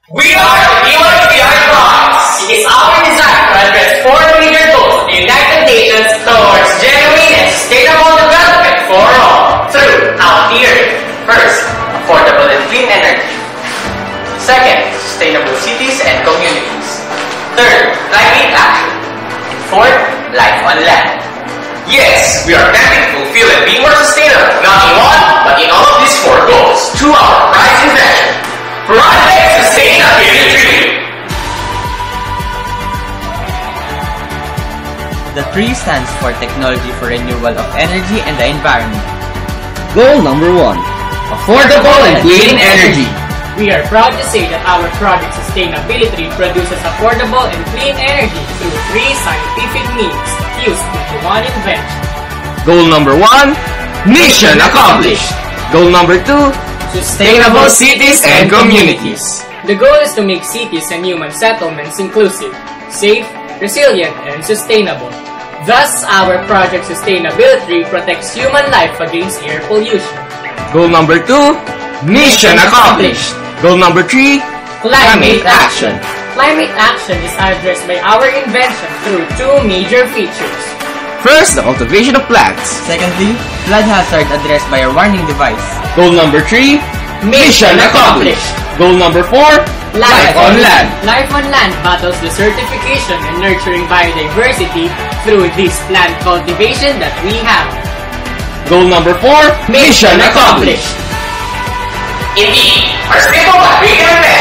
We are the WRO. It is our design to address four major goals of the United Nations towards genuine and sustainable development for all through healthier. First, affordable and clean energy. Second, sustainable cities and communities. Third, climate action. And fourth, life on land. Yes, we are planning to fulfill and be more sustainable, not in one, but in all of these four goals, through our prize invention, Project Sustainability. The 3 stands for Technology for Renewal of Energy and the Environment. Goal number 1. Affordable and clean energy. We are proud to say that our project Sustainability produces affordable and clean energy through 3 scientific means fused into one invention. Goal number 1. Mission accomplished. Goal number 2. Sustainable cities and communities. The goal is to make cities and human settlements inclusive, safe, resilient, and sustainable. Thus, our project Sustainability protects human life against air pollution. Goal number 2. Mission accomplished. Goal number 3. Climate action. Climate action is addressed by our invention through 2 major features. First, the cultivation of plants. Secondly, flood hazard addressed by a warning device. Goal number 3. Mission accomplished. Goal number 4. Life on land. Life on land battles desertification and nurturing biodiversity through this plant cultivation that we have. Goal number 4. Mission accomplished. Indeed, our simple but brilliant